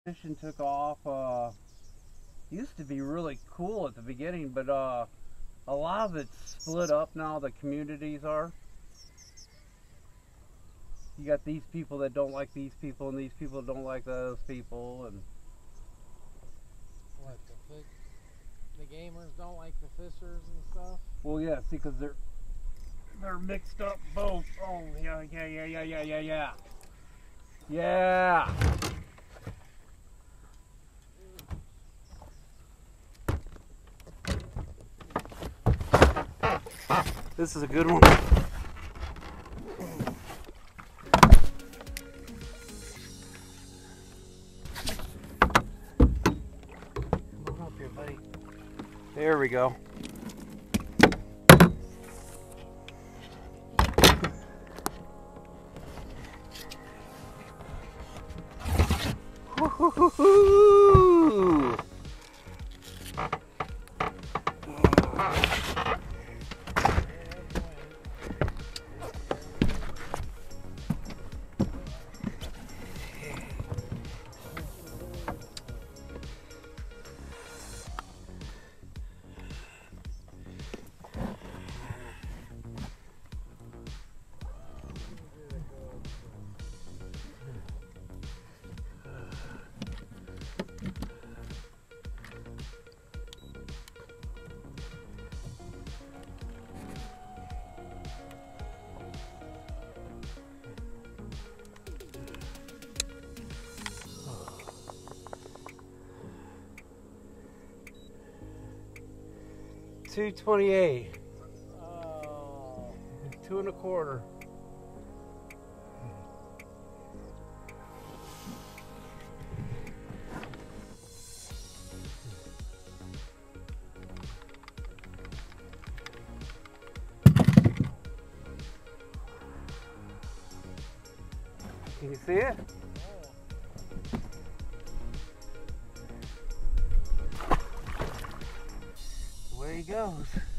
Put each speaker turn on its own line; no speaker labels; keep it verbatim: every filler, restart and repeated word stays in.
Fishing took off. Uh, used to be really cool at the beginning, but uh, a lot of it's split up now. The communities are. You got these people that don't like these people, and these people don't like those people, and
what the fish, the gamers don't like the fishers and stuff.
Well, yeah, see, because they're they're mixed up both. Oh yeah, yeah, yeah, yeah, yeah, yeah, yeah. Yeah. This is a good one. Come on up here, buddy. There we go. Woo-hoo-hoo-hoo! two twenty-eight.
Oh.
Two and a quarter. Can you see it? Away he goes.